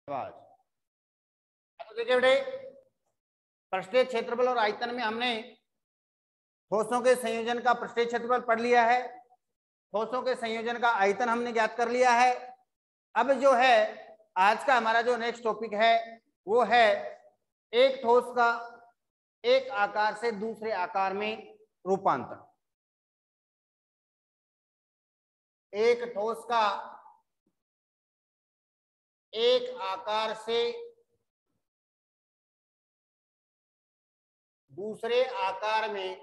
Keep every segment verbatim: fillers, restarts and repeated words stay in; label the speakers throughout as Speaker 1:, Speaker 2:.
Speaker 1: तो देखिए बेटे, पृष्ठीय क्षेत्रफल और आयतन में हमने ठोसों के संयोजन का पृष्ठीय क्षेत्रफल पढ़ लिया है, ठोसों के संयोजन का आयतन हमने ज्ञात कर लिया है। अब जो है आज का हमारा जो नेक्स्ट टॉपिक है वो है एक ठोस का एक आकार से दूसरे आकार में रूपांतरण। एक ठोस का एक आकार से दूसरे आकार में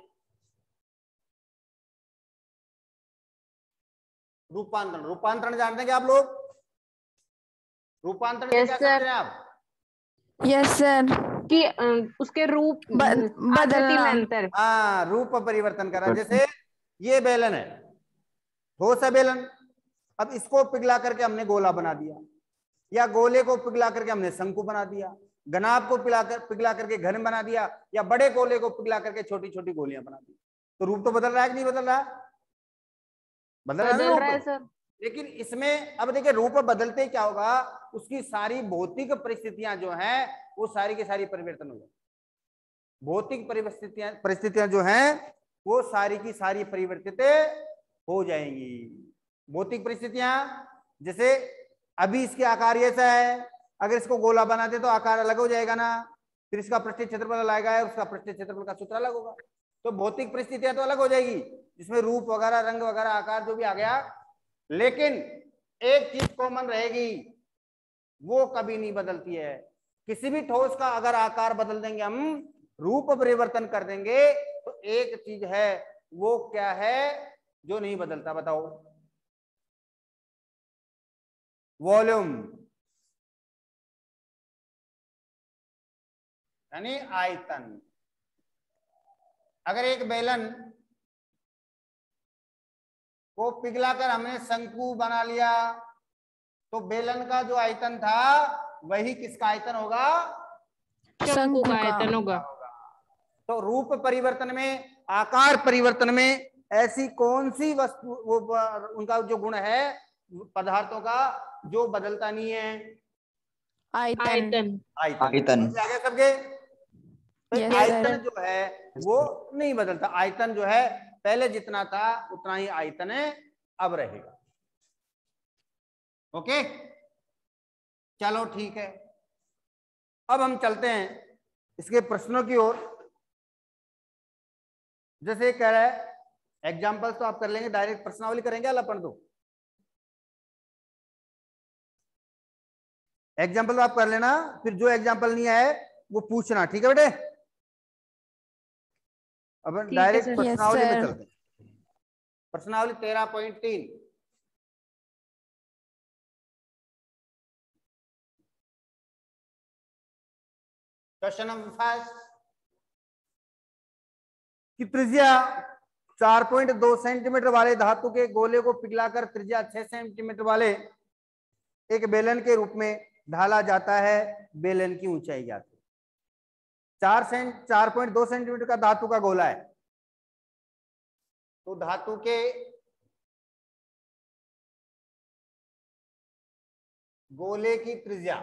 Speaker 1: रूपांतरण। रूपांतरण जानते हैं क्या आप लोग? रूपांतरण
Speaker 2: yes,
Speaker 1: क्या समझ रहे हैं आप?
Speaker 3: Yes sir.
Speaker 2: कि उसके रूप आकृति में अंतर।
Speaker 1: हाँ, रूप परिवर्तन करा। जैसे ये बेलन है, ठोस है बेलन, अब इसको पिघला करके हमने गोला बना दिया, या गोले को पिघला करके हमने शंकु बना दिया, घनाभ को पिघला कर पिघला करके घन बना दिया, या बड़े गोले को पिघला करके छोटी छोटी गोलियां बना दी। तो रूप तो बदल रहा है कि नहीं बदल रहा? बदल रहा है
Speaker 2: बदल रहा है सर।
Speaker 1: लेकिन इसमें अब देखिए रूप बदलते क्या होगा, उसकी सारी भौतिक परिस्थितियां जो हैं वो सारी की सारी परिवर्तन हो जाएगी। भौतिक परिस्थितियां परिस्थितियां जो हैं वो सारी की सारी परिवर्तित हो जाएंगी। भौतिक परिस्थितियां जैसे अभी इसके आकार ऐसा है, अगर इसको गोला बनाते तो आकार अलग हो जाएगा ना, फिर इसका पृष्ठीय क्षेत्रफल अलग है, उसका पृष्ठीय क्षेत्रफल का सूत्र अलग होगा। तो भौतिक परिस्थितियां तो अलग हो जाएगी, जिसमें रूप वगैरह रंग वगैरह आकार जो भी आ गया, लेकिन एक चीज कॉमन रहेगी, वो कभी नहीं बदलती है। किसी भी ठोस का अगर आकार बदल देंगे हम, रूप परिवर्तन कर देंगे, तो एक चीज है, वो क्या है जो नहीं बदलता? बताओ। वॉल्यूम, यानी आयतन। अगर एक बेलन को पिघलाकर हमने शंकु बना लिया, तो बेलन का जो आयतन था वही किसका आयतन होगा?
Speaker 2: शंकु का आयतन होगा।
Speaker 1: तो रूप परिवर्तन में, आकार परिवर्तन में ऐसी कौन सी वस्तु, वो उनका जो गुण है पदार्थों का, जो बदलता नहीं है?
Speaker 3: आयतन।
Speaker 2: आयतन।
Speaker 1: आयतन आगे सबके। तो
Speaker 3: yes,
Speaker 1: आयतन जो है वो नहीं बदलता। आयतन जो है पहले जितना था उतना ही आयतन है अब रहेगा। ओके, चलो ठीक है। अब हम चलते हैं इसके प्रश्नों की ओर। जैसे कह रहा है एग्जाम्पल्स तो आप कर लेंगे, डायरेक्ट प्रश्नावली करेंगे अपन? तो एग्जाम्पल तो आप कर लेना, फिर जो एग्जाम्पल नहीं आए वो पूछना, ठीक है बेटे? अब डायरेक्ट प्रश्नावली में चलते हैं। प्रश्नावली तेरह पॉइंट तीन। क्वेश्चन नंबर फर्स्ट की त्रिज्या चार पॉइंट दो सेंटीमीटर वाले धातु के गोले को पिघलाकर त्रिज्या छह सेंटीमीटर वाले एक बेलन के रूप में ढाला जाता है। बेलन की ऊंचाई ज्ञात है। चार सेंट चार पॉइंट दो सेंटीमीटर का धातु का गोला है, तो धातु के गोले की त्रिज्या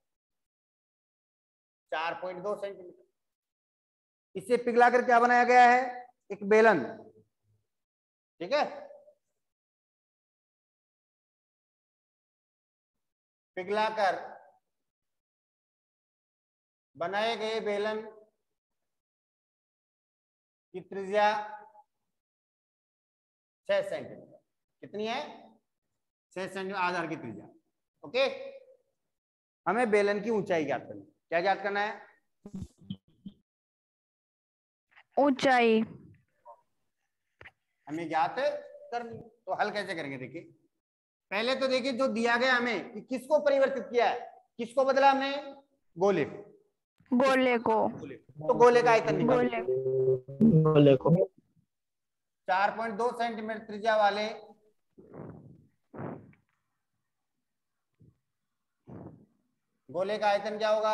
Speaker 1: चार पॉइंट दो सेंटीमीटर। इसे पिघलाकर क्या बनाया गया है? एक बेलन, ठीक है? पिघलाकर बनाए गए बेलन की त्रिज्या छह सेंटीमीटर। कितनी है? छह सेंटीमीटर आधार की त्रिज्या। ओके, हमें बेलन की ऊंचाई ज्ञात करनी। क्या ज्ञात करना है?
Speaker 3: ऊंचाई
Speaker 1: हमें ज्ञात करनी। तो हल कैसे करेंगे? देखिए, पहले तो देखिए जो दिया गया हमें कि किसको परिवर्तित किया है, किसको बदला हमने? गोले को।
Speaker 3: गोले को।
Speaker 1: तो गोले का आयतन निकालो।
Speaker 3: गोले
Speaker 4: गोले को
Speaker 1: चार पॉइंट दो सेंटीमीटर त्रिज्या वाले गोले का आयतन क्या होगा?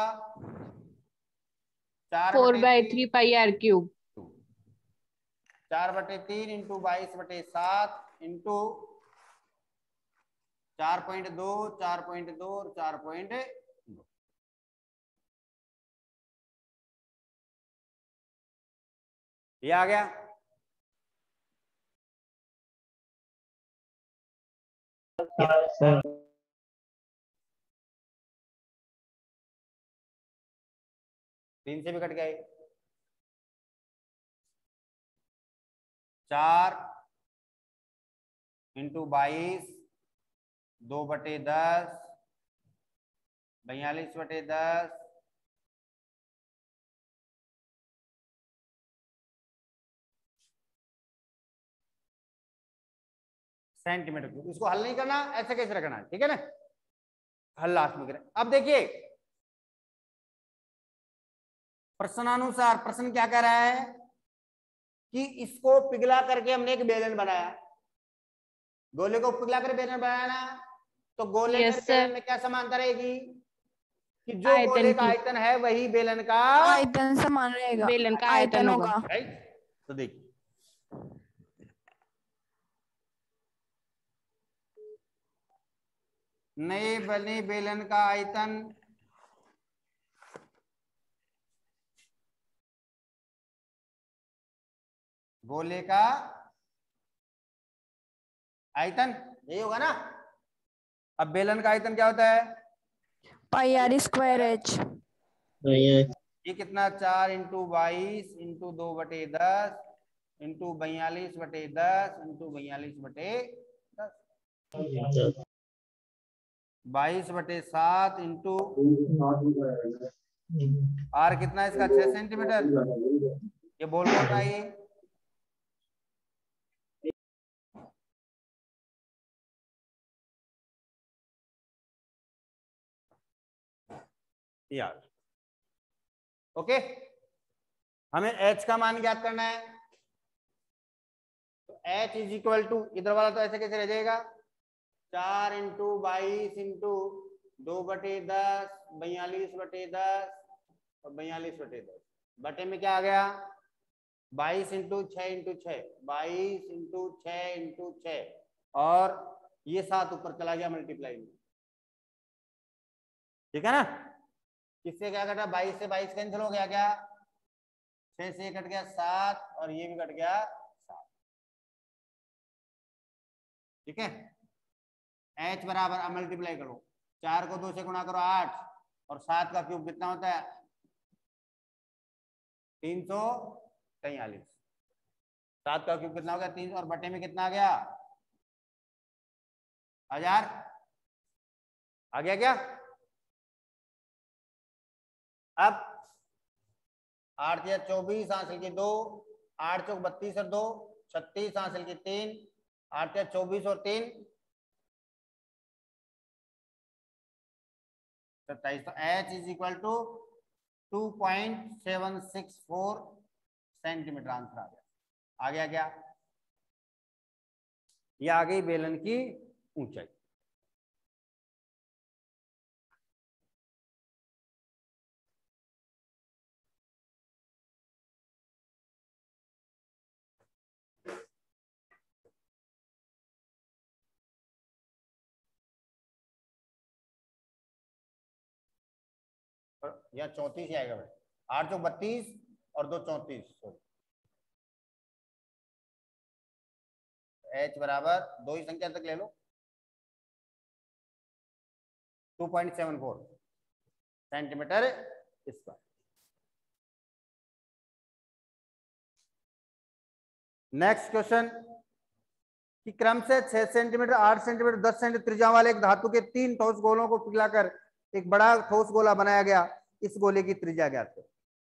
Speaker 1: चार
Speaker 2: four by three pi R cube.
Speaker 1: चार बटे तीन इंटू बाईस बटे सात इंटू चार पॉइंट दो, चार पॉइंट दो और चार पॉइंट दो। ये आ गया।
Speaker 4: सर
Speaker 1: तीन से भी कट गए। चार इंटू बाईस, दो बटे दस, बयालीस बटे दस, सेंटीमीटर क्यूब। इसको हल नहीं करना, ऐसे कैसे रखना है, ठीक है ना, हल लास्ट में करें। अब देखिए प्रश्नानुसार प्रश्न क्या कह रहा है कि इसको पिघला करके हमने एक बेलन बनाया, गोले को पिघला कर बेलन बनाया ना, तो गोले
Speaker 2: Yes,
Speaker 1: में
Speaker 2: sir.
Speaker 1: बेलन में क्या समानता रहेगी कि जो
Speaker 2: आयतन
Speaker 1: गोले का
Speaker 2: की।
Speaker 1: आयतन है वही बेलन का
Speaker 3: आयतन समान रहेगा।
Speaker 2: बेलन का आयतन
Speaker 3: आयतन
Speaker 2: होगा।
Speaker 3: होगा।
Speaker 1: राइट। तो देखिए नए बने बेलन का आयतन गोले का आयतन, यही होगा ना। अब बेलन का आयतन क्या होता है,
Speaker 3: पाई आर स्क्वायर एच।
Speaker 1: ये कितना, चार इंटू बाईस इंटू दो बटे दस इंटू बयालीस बटे दस इंटू बयालीस बटे दस, बाईस बटे सात इंटू आर कितना है इसका, छह सेंटीमीटर। ये बोल कौन रहा है, ये यार। ओके, हमें h का मान ज्ञात करना है, तो h इज इक्वल टू, इधर वाला तो ऐसे कैसे रह जाएगा, चार इंटू बाईस इंटू दो बटे दस, बयालीस बटे दस और बयालीस बटे दस, बटे में क्या आ गया, बाईस इंटू छह इंटू छह, बाईस इंटू छह इंटू छह, और ये सात ऊपर चला गया मल्टीप्लाई में, ठीक है ना। किससे क्या कटा, बाईस से बाईस कैंसिल हो गया, क्या छह से कट गया सात और ये भी कट गया सात, ठीक है। h बराबर, अब मल्टीप्लाई करो, चार को दो से गुणा करो आठ, और सात का क्यूब कितना होता है, तीन सौ तैयलीस। सात का क्यूब कितना हो गया, तीन, और बटे में कितना आ गया, हजार। आ गया क्या। अब आठ या चौबीस हासिल की दो, आठ चौक बत्तीस और दो छत्तीस हासिल की तीन, आठ या चौबीस और तीन सत्ताईस। तो h is equal to two point seven six four centimetre answer आ गया। आ गया क्या, ये आ गई बेलन की ऊंचाई। यहाँ चौंतीस ही आएगा भाई, आठ चौक बत्तीस और दो चौंतीस, सॉरी h बराबर दो ही संख्या तक ले लो, two point seven four centimetre square. Next question कि क्रम से छह सेंटीमीटर, आठ सेंटीमीटर, दस सेंटीमीटर त्रिज्या वाले एक धातु के तीन ठोस गोलों को पिघलाकर एक बड़ा ठोस गोला बनाया गया, इस गोले की त्रिज्या ज्ञात करो।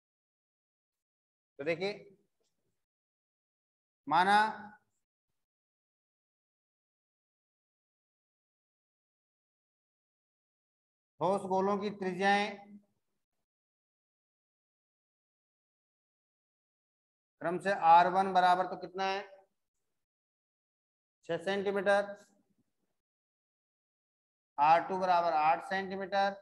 Speaker 1: तो देखिए माना ठोस गोलों की त्रिज्याएं क्रम से आर वन बराबर तो कितना है, छह सेंटीमीटर, आर टू बराबर आठ सेंटीमीटर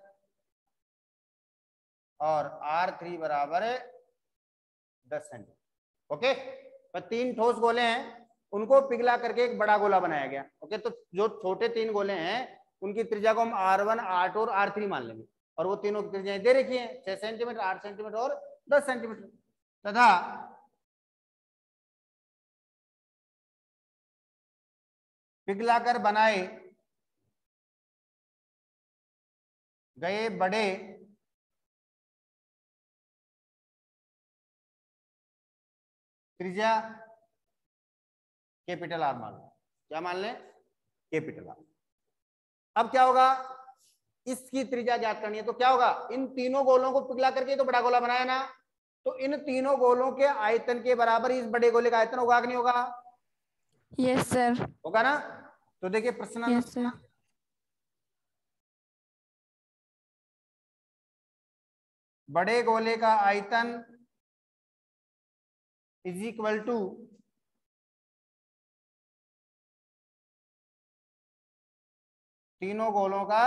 Speaker 1: और आर थ्री बराबर दस सेंटीमीटर। ओके, तो तीन ठोस गोले हैं, उनको पिघला करके एक बड़ा गोला बनाया गया। ओके, तो जो छोटे तीन गोले हैं उनकी त्रिज्या को हम आर वन, आर टू और आर थ्री मान लेंगे, और वो तीनों की त्रिज्याएं दे रखी हैं, छह सेंटीमीटर, आठ सेंटीमीटर और दस सेंटीमीटर। तथा पिघलाकर बनाए गए बड़े त्रिज्या कैपिटल आर मान लो। क्या मान लें? Capital R. अब क्या होगा, इसकी त्रिज्या ज्ञात करनी है, तो क्या होगा, इन तीनों गोलों को पिघला करके तो बड़ा गोला बनाया ना, तो इन तीनों गोलों के आयतन के बराबर इस बड़े गोले का आयतन होगा कि नहीं होगा?
Speaker 3: Yes sir.
Speaker 1: होगा ना। तो देखिए प्रश्न
Speaker 3: यस सर।
Speaker 1: बड़े गोले का आयतन इज इक्वल टू तीनों गोलों का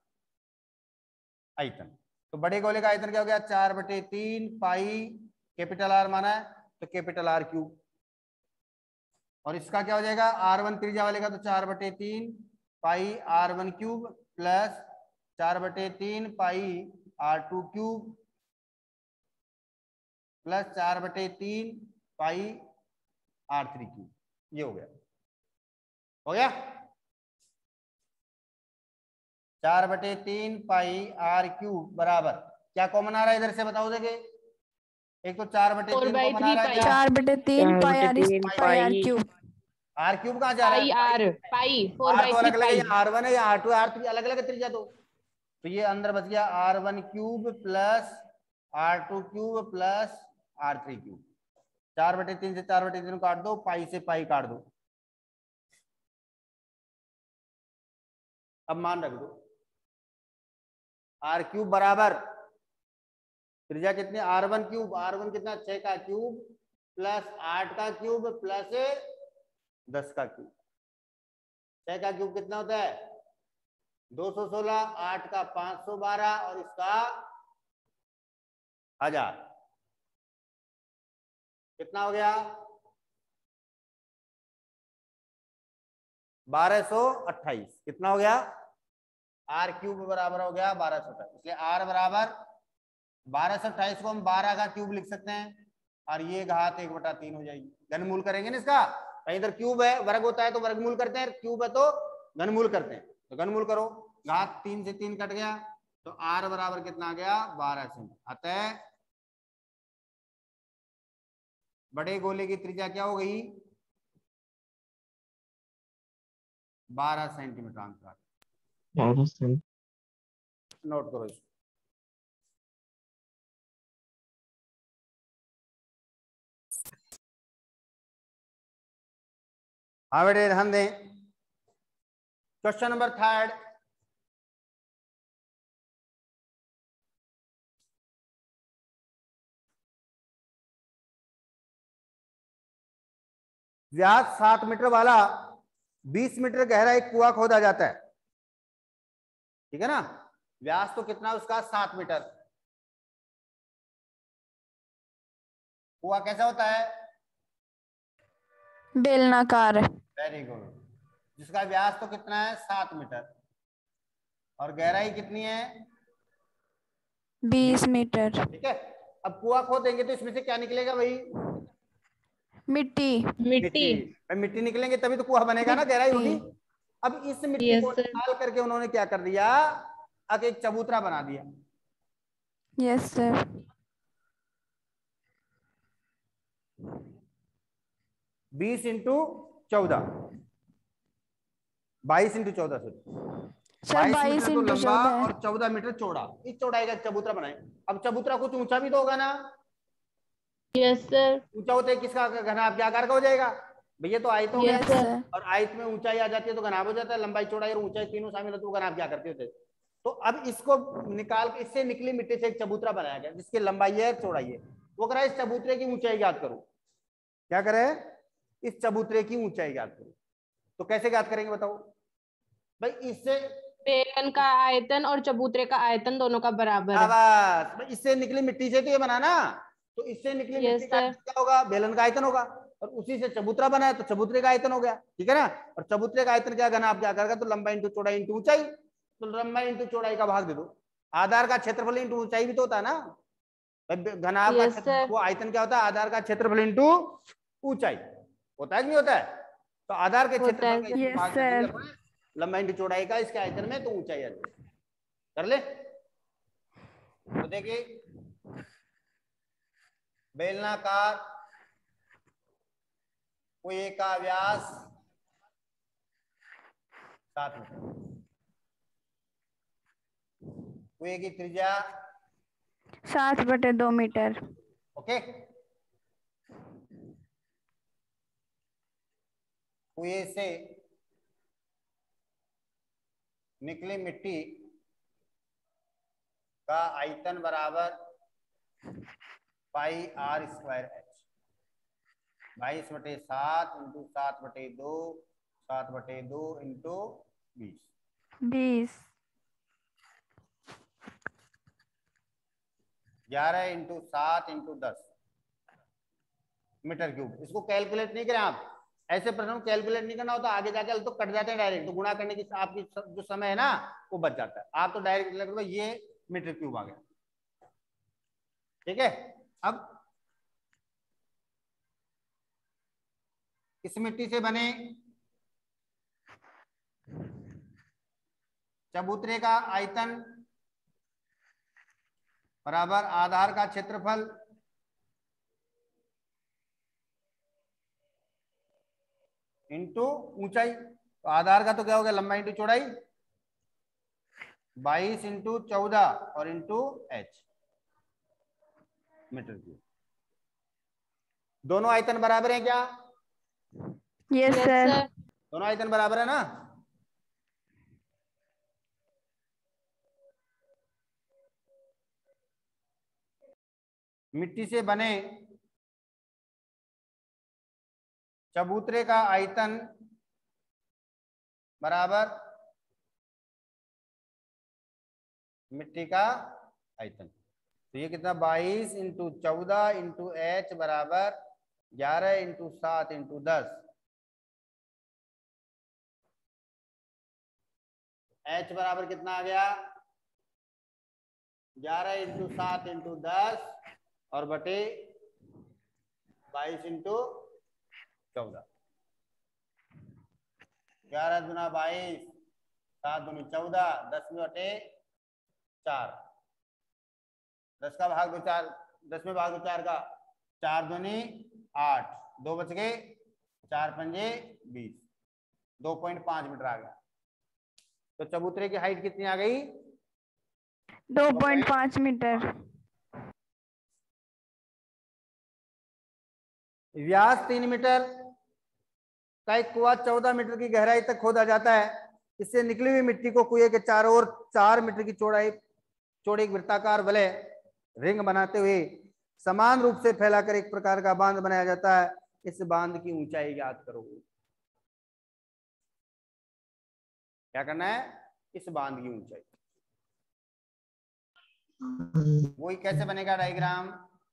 Speaker 1: आयतन। तो बड़े गोले का आयतन क्या हो गया, चार बटे तीन पाई कैपिटल आर माना है तो कैपिटल आर क्यूब, और इसका क्या हो जाएगा, आर वन त्रिज्या वाले का तो चार बटे तीन pi R one cube plus चार बटे तीन pi R two cube plus चार बटे तीन पाई आर थ्री क्यूब। ये हो गया, हो गया चार बटे तीन पाई आर क्यूब बराबर क्या कॉमन आ रहा है इधर से, बताओ देखे। एक तो चार बटे तीन कॉमन आ रहा है,
Speaker 3: चार बटे तीन pi R pi R cube.
Speaker 1: R cube कहाँ जा रहा है,
Speaker 2: R pi four
Speaker 1: R
Speaker 2: by
Speaker 1: तो
Speaker 2: थ्री
Speaker 1: अलग अलग है,
Speaker 2: पाई
Speaker 1: आर वन है या आर टू आर थ्री अलग अलग त्रिज्या दो, तो ये अंदर बच गया R one cube plus R two cube plus R three cube. चार बटे तीन से चार बटे तीन काट दो, पाई से पाई काट दो, अब मान रख दो आर क्यूब बराबर त्रिज्या कितनी, R one cube, R one कितना छह का क्यूब प्लस आठ का क्यूब प्लस दस का क्यूब। छह का क्यूब कितना होता है दो सौ सोलह, आठ का पांच सौ बारह और इसका हजार, कितना हो गया बारह सौ अट्ठाईस। कितना हो गया, आर क्यूब बराबर हो गया बारह सौ अट्ठाईस, इसलिए आर बराबर बारह सौ अट्ठाईस को हम बारह का क्यूब लिख सकते हैं और ये घात एक बटा तीन हो जाएगी। घनमूल करेंगे ना इसका, कहीं इधर क्यूब है वर्ग होता है तो वर्गमूल करते हैं, क्यूब है तो घनमूल करते हैं, तो घनमूल करो, घात तीन से तीन कट गया तो आर बराबर कितना आ गया बारह सेंट। अतः बड़े गोले की त्रिज्या क्या हो गई बारह सेंटीमीटर अंतराल। नोट करो इसको। हाँ बेटे ध्यान दें, क्वेश्चन नंबर थर्ड, व्यास सात मीटर वाला बीस मीटर गहरा एक कुआं खोदा जाता है, ठीक है ना। व्यास तो कितना उसका सात मीटर। कुआं कैसा होता है,
Speaker 3: बेलनाकार।
Speaker 1: Very good. जिसका व्यास तो कितना है सात मीटर और गहराई कितनी है
Speaker 3: बीस मीटर।
Speaker 1: ठीक है। अब कुआं खोदेंगे तो इसमें से क्या निकलेगा भाई,
Speaker 3: मिट्टी।
Speaker 2: मिट्टी।
Speaker 1: भाई मिट्टी निकलेंगे तभी तो कुआं बनेगा ना, गहराई होगी। अब इस मिट्टी
Speaker 2: Yes,
Speaker 1: को
Speaker 2: sir.
Speaker 1: निकाल करके उन्होंने क्या कर दिया, अब एक चबूतरा बना दिया।
Speaker 3: Yes sir.
Speaker 1: बीस इंटू चौदह बाईस इंटू चौदह से
Speaker 3: सर बाईस
Speaker 1: मीटर तो
Speaker 3: इंटू
Speaker 1: लंबा
Speaker 3: चौदह
Speaker 1: और चौदह मीटर चौड़ा, इस चौड़ाई का चबूतरा बनाए। अब चबूतरा कुछ ऊंचा भी तो होगा ना,
Speaker 2: यस सर।
Speaker 1: ऊंचा होते किसका घनाभ क्या आकार का हो जाएगा भैया, तो आयत हो गया।
Speaker 3: Yes sir.
Speaker 1: और आयत में ऊंचाई आ जाती है तो घनाभ हो जाता है, लंबाई चौड़ाई और ऊंचाई तीनों शामिल होते तो घनाभ क्या करते होते। तो अब इसको निकाल के इससे निकली मिट्टी से एक चबूतरा बनाया गया जिसकी लंबाई है चौड़ाई है। वो करा इस चबूतरे की ऊंचाई ज्ञात करो, क्या करे इस चबूतरे की ऊंचाई ज्ञात करो। तो कैसे ज्ञात करेंगे बताओ भाई, इससे
Speaker 2: बेलन का आयतन और चबूतरे का आयतन दोनों का बराबर है।
Speaker 1: बस इससे निकली मिट्टी से तो ये बना ना, तो इससे निकली
Speaker 2: Yes,
Speaker 1: मिट्टी का
Speaker 2: sir.
Speaker 1: आयतन क्या होगा, बेलन का आयतन होगा, और उसी से चबूतरा बना है तो चबूतरे का आयतन हो गया, ठीक है ना। और चबूतरे का आयतन क्या घना आप क्या करेगा, तो लंबाई इंटू चौड़ाई इंटू ऊंचाई, तो लंबाई इंटू चौड़ाई का भाग दे दो। आधार का क्षेत्रफल इंटू ऊंचाई भी तो होता है ना, घनाभ
Speaker 2: Yes,
Speaker 1: का
Speaker 2: sir.
Speaker 1: वो आयतन क्या होता है, आधार का क्षेत्रफल इंटू ऊंचाई होता है कि नहीं होता है। तो आधार के क्षेत्रफल का
Speaker 2: है।
Speaker 3: Yes,
Speaker 1: इस्तेमाल
Speaker 3: sir.
Speaker 1: करेंगे अपन लंबाई इंटू चौड़ाई का इसके आयतन में, तो ऊंचाई आ जाएगी। कर ले। तो देखिए बेलनाकार कुएं का व्यास सात मीटर, कुएं की त्रिज्या
Speaker 3: सात बटे दो मीटर।
Speaker 1: ओके। कुएं से निकली मिट्टी का आयतन बराबर पाई आर स्क्वायर एच, बाईस बटे सात इंटू सात बटे दो, सात बटे दो इंटू बीस,
Speaker 3: बीस।
Speaker 1: ग्यारह इंटू सात इंटू दस मीटर क्यूब। इसको कैलकुलेट नहीं करें आप, ऐसे प्रश्न कैलकुलेट नहीं करना होता, आगे जाके तो कट जाते हैं डायरेक्ट, तो गुणा करने की आपकी जो समय है ना वो बच जाता है। आप तो डायरेक्ट लग रहा है ये मीटर क्यूब आ गया, ठीक है। अब इस मिट्टी से बने चबूतरे का आयतन बराबर आधार का क्षेत्रफल इंटू ऊंचाई। तो आधार का तो क्या हो गया, लंबाई इंटू चौड़ाई, बाईस इंटू चौदह और इंटू एच मीटर क्यूब। दोनों आयतन बराबर हैं क्या?
Speaker 3: Yes
Speaker 2: Yes,
Speaker 3: sir.
Speaker 2: sir.
Speaker 1: दोनों आयतन बराबर है ना। मिट्टी से बने चबूतरे का आयतन बराबर मिट्टी का आयतन। तो ये कितना, बाईस इंटू चौदह इंटू एच बराबर ग्यारह इंटू सात इंटू दस। एच बराबर कितना आ गया, ग्यारह इंटू सात इंटू दस और बटे बाईस इंटू चौदह। ग्यारह दुना बाईस, सात दुनी चौदह, दस में बटे चार, दस का भाग दो चार, दस में भाग दो चार का, चार दुनी आठ, दो बच गए, चार पंजे बीस, दो पॉइंट पांच मीटर आ गया। तो चबूतरे की हाइट कितनी आ गई,
Speaker 3: दो पॉइंट पाँच मीटर।
Speaker 1: व्यास तीन मीटर का एक कुआं चौदह मीटर की गहराई तक खोदा जाता है। इससे निकली हुई मिट्टी को कुएं के चारों ओर चार मीटर की चौड़ाई चौड़े एक वृत्ताकार वलय रिंग बनाते हुए समान रूप से फैलाकर एक प्रकार का बांध बनाया जाता है। इस बांध की ऊंचाई ज्ञात करो। क्या करना है, इस बांध की ऊंचाई। वही कैसे बनेगा डायग्राम,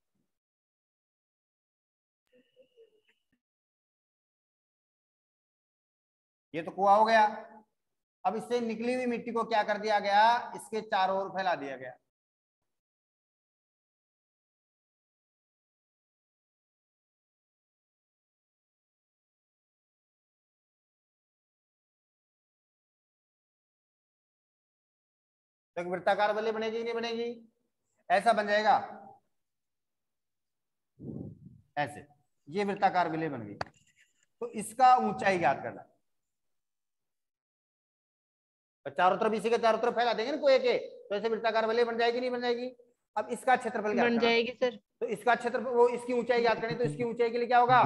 Speaker 1: ये तो कुआं हो गया। अब इससे निकली हुई मिट्टी को क्या कर दिया गया, इसके चारों ओर फैला दिया गया। तो एक वृत्ताकार वलय बनेगी नहीं बनेगी, ऐसा बन जाएगा, ऐसे ये वृत्ताकार वलय बन गई। तो इसका ऊंचाई ज्ञात करना, तो चारों तरफ इसी के चारों तरफ फैला देंगे ना कुएं के, तो ऐसे वृत्ताकार वलय बन जाएगी नहीं बन जाएगी। अब इसका क्षेत्रफल ज्ञात
Speaker 2: बन
Speaker 1: करना,
Speaker 2: जाएगी सर।
Speaker 1: तो इसका क्षेत्रफल वो इसकी ऊंचाई ज्ञात करनी, तो इसकी ऊंचाई के लिए क्या होगा,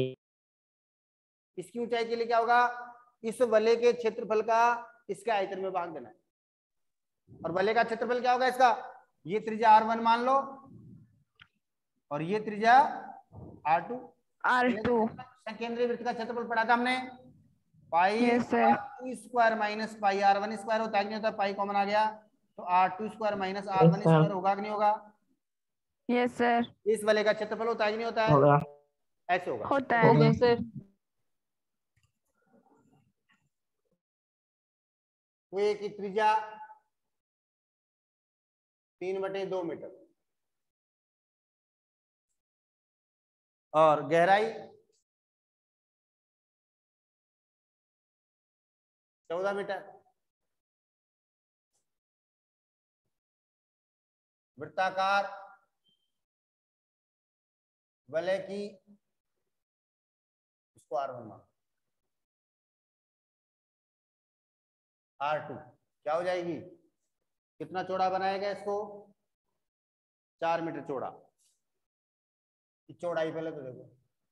Speaker 1: इसकी ऊंचाई के लिए क्या होगा, इस वलय के क्षेत्रफल का इसके आयतन में भाग देना है। और वलय का क्षेत्रफल क्या होगा इसका, ये त्रिज्या आर वन मान लो और ये त्रिज्या आर टू।
Speaker 3: Are to.
Speaker 1: केंद्रीय वृत्त का क्षेत्रफल पढ़ा था हमने, pi
Speaker 3: Yes, sir.
Speaker 1: R two square minus pi R one square होता है कि नहीं होता, पाई कॉमन आ गया, तो R two square minus R one square होगा कि नहीं होगा।
Speaker 3: Yes sir.
Speaker 1: इस वाले का क्षेत्रफल होता है कि नहीं होता है,
Speaker 4: होगा,
Speaker 1: ऐसे होगा।
Speaker 3: होता है।
Speaker 2: होगा सर।
Speaker 1: कुएं की त्रिज्या तीन बटे दो मीटर और गहराई चौदह मीटर। वृत्ताकार वलय की, इसको आर वन मान, आर टू क्या हो जाएगी, कितना चौड़ा बनाएगा इसको, चार मीटर चौड़ा। चौड़ाई पहले तो देखो,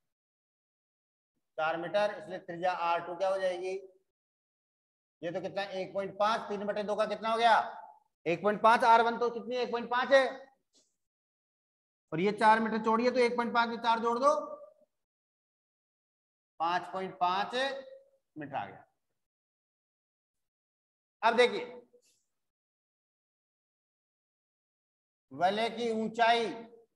Speaker 1: चार मीटर, इसलिए त्रिज्या आर टू क्या हो जाएगी, ये तो कितना, एक पॉइंट पांच, तीन बटे दो का कितना हो गया, एक पॉइंट पांच। आर वन तो कितनी, एक पॉइंट पांच है, और ये चार मीटर चौड़ी है, तो एक पॉइंट पांच में चार जोड़ दो, पांच पॉइंट पांच मीटर आ गया। अब देखिए वलय की ऊंचाई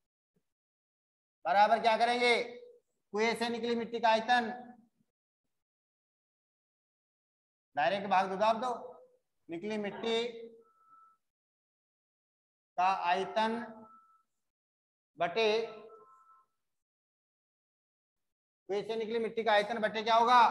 Speaker 1: बराबर क्या करेंगे, कुएं से निकली मिट्टी का आयतन, डायरेक्ट भाग दो, दाब दो, निकली मिट्टी का आयतन बटे कुएं से निकली मिट्टी का आयतन बटे क्या होगा,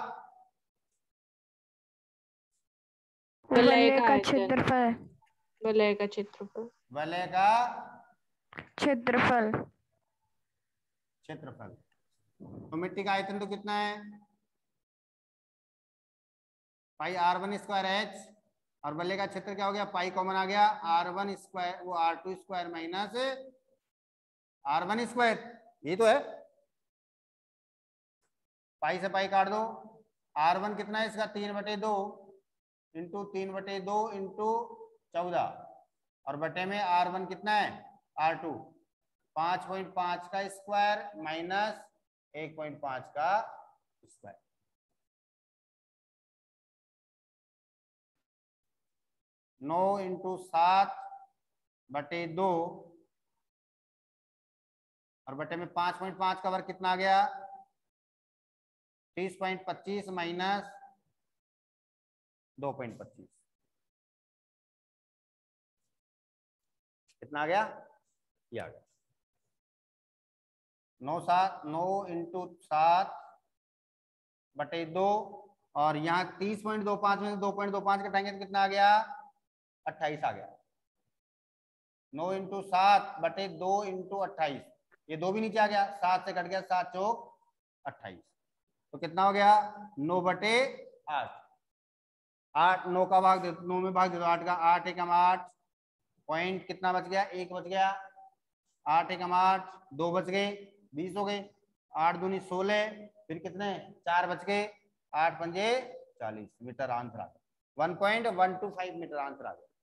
Speaker 3: वलय का क्षेत्रफल,
Speaker 2: वलय का क्षेत्रफल,
Speaker 1: वलय का
Speaker 3: क्षेत्रफल,
Speaker 1: क्षेत्रफल। तो मिट्टी का आयतन तो कितना है, pi R one square H, और वलय का क्षेत्र क्या हो गया, पाई कॉमन आ गया, आर वन स्क्वायर वो R two square minus R one square, ये तो है, पाई से पाई काट दो, आर वन कितना है इसका, तीन बटे दो इंटू तीन बटे दो इंटू चौदह, और बटे में आर वन कितना है, आर टू, पांच पॉइंट पांच का स्क्वायर माइनस एक पॉइंट पांच का स्क्वायर, नौ इंटू सात बटे दो, और बटे में पांच पॉइंट पांच का वर्ग कितना आ गया, तीस पॉइंट पच्चीस माइनस दो पॉइंट पच्चीस, कितना आ गया, ये आ गया, नौ सात नौ इंटू सात बटे दो, और यहाँ तीस पॉइंट दो पांच में दो पॉइंट दो पांच कटाएंगे तो कितना आ गया, अट्ठाईस आ गया, नौ इंटू सात बटे दो इंटू अट्ठाईस, ये दो भी नीचे आ गया, सात से कट गया, सात चौक अट्ठाईस, तो कितना हो गया, नौ बटे आठ, आठ, नौ का भाग दे, नौ में भाग दे दो आठ का, आठ एकम आठ, पॉइंट कितना बच गया, एक बच गया, आठ एकम आठ, दो बच गए, बीस हो गए, आठ दूनी सोलह, फिर कितने चार बच गए, आठ पंजे चालीस मीटर आंसर आ गया, one point one two five metre answer आ गया।